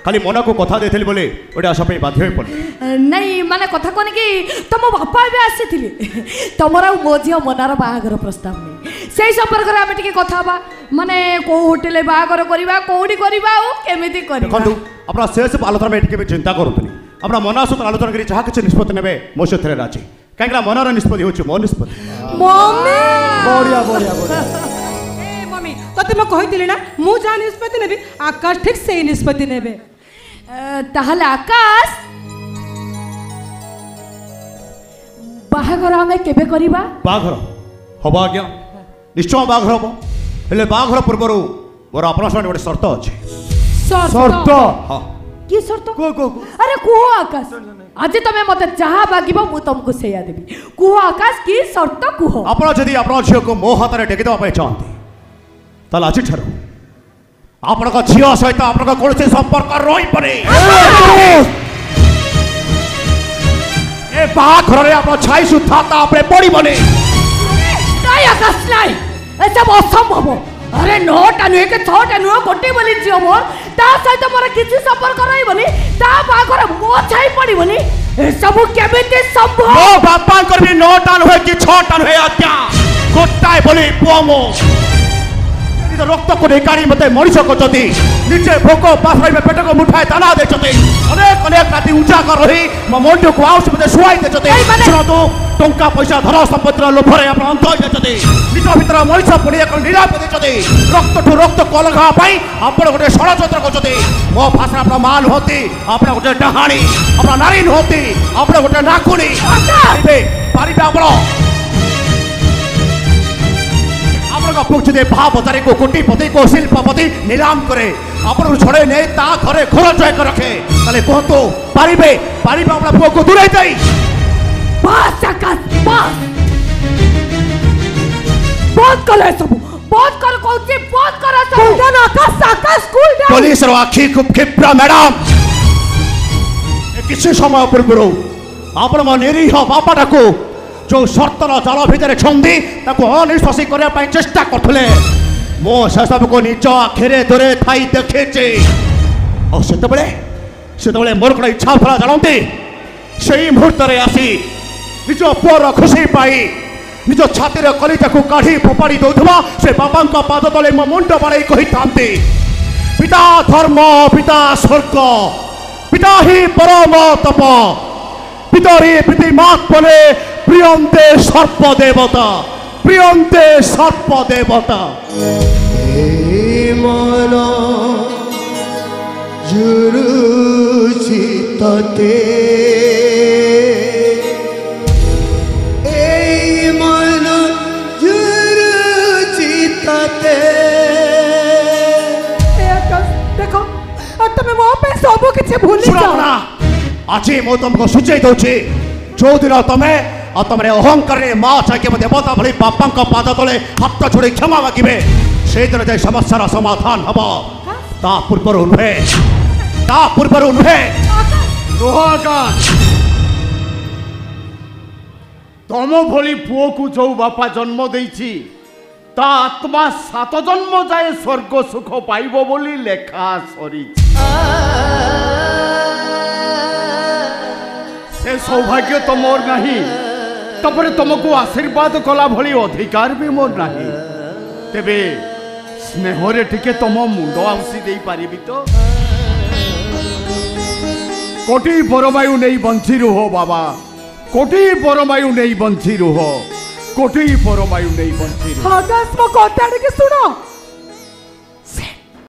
खाली मन को कथा देथिल बोले ओटा आशा पे बाध्य पड़े नहीं माने कथा कोन कि तुम बापा भी आसीथिले तमर आ मो झियो मनार बाहागर प्रस्ताव नहीं सेही संपर्क रे आमे टिके कथा बा माने को होटल बाहागर करबा कोडी करबा ओ केमिति करबा देखंतु अपना शेष आलोचना में टिके चिंता करतनी अपना मन आसत आलोचना करी जहा किछ निष्पत्ति नेबे मो सथरे राजी काहेकि मनर निष्पत्ति होछ मो निष्पत्ति मम्मी बढ़िया बढ़िया बढ़िया ए मम्मी तते म कहितिले ना मु जा निष्पत्ति नेबी आकाश ठीक से निष्पत्ति नेबे ताहले आकाश बाहागर आमे केबे करबा बाघर हबो आज्ञा निश्चय बाघर हबो हेले बाघर पूर्वरु मोर आपन सामने गोटे शर्त अछि शर्त हां की शर्त को अरे कुहो आकाश आज तमे मते जहा बागिबो मु तुमको सेया देबी कुहो आकाश की शर्त कुहो आपण जदी आपण झियो को मो हाथ रे टेकी दवा पे चाहती ताल आज ठरो आपण का झियो सहित आपण का कोनसे संपर्क रही पड़े ए बाघर रे आपण छाई सुथा ता आपरे पड़ी बने नहीं आकाश नहीं ए सब असंभव अरे नोटा नुए के छोटा नुए गोटे बोली जियो मोर ता सहित मोर किछि संपर्क रही बनी ता बाघर मो छाई पड़ी बनी ए सब केमिति संभव मो बापा कर भी नोटा नुए कि छोटा नुए आज्ञा गोटाए बोली पुओमो रक्त को निकाली मते मनुष्य को जति नीचे भोक पाथर में पेट को मुठाए दाना दे जति अनेक अनेक राति ऊंचा कर रही म मोंटो को आउस मते सुआई दे जति सुनो तो टंका पैसा धन संपत्ति लोभरे अपन अंत दे जति निज भीतर मनुष्य पड़ी एक निराप दे जति रक्त ठु रक्त कलघा पाई आपण गोटे षड़यंत्र को जति मो भाषा अपन मान होती आपण गोटे डहाणी अपन नारीन होती आपण गोटे नाकुणी पारिबे आपण पूछते भावतारी को कोटिपति को शिल्पपति नीलाम करे अपन छड़े नहीं ता घरे घर जय कर रखे ताले कहतो पारिबे पारिबे अपना पुओ को दूर जाई बस आकाश बस बहुत कले सब बहुत कर कोची बहुत कर सब ना Akash Akash cool down police रो आखी खूब क्षिप्रा मैडम किसी समय पूर्व आपण म निरीह बापाटा को जो शर्तर जाल भितर छंदी अनिश्वासी करने चेष्टा करते मो से सब को निज आखिरे दूरे थाई देखे से मोर कौन इच्छा था जानते से मुहूर्त आसी निज पुअर खुशी पाई निज छाती कलिजा को काढ़ी फोपाड़ी दौथुवा से बाबा पाद तले मो मुंड बाड़े कही था पिता धर्म पिता स्वर्ग पिता ही परम तप पितरी प्रीतिमात्मने प्रियंते सर्प देवता प्रियंते सर्प देवता मन जुरुची तते मन जुरुची तते देखो तुम मो पे सब किछ भूली जाओ आज मो तुमको सूचई दउछि जो दिन तुम्हें और तुमरे अहंकार माँ चाहिए देवता भली बापा पाद तले हाथ छोड़ी क्षमा मागे से दिन जाए समस्या समाधान हम ता पूर्व नुहे तम भली पुओ को जो बापा जन्म देछि ता आत्मा 7 जन्म जाए स्वर्ग सुख पाइबो बोली लेखा सरी से सौभाग्य तो मोर नहीं तपरे तुमको आशीर्वाद कला भली अधिकार भी मोर नहीं तेबे स्नेहरे टिके तुम मुंड आउसी दे पारिबी तो कोटी परमायु नहीं बंची रुह बाबा कोटी परमायु नहीं बंची रुह कोटी परमायु नहीं बंची रुह आकाश मो कथा के सुनो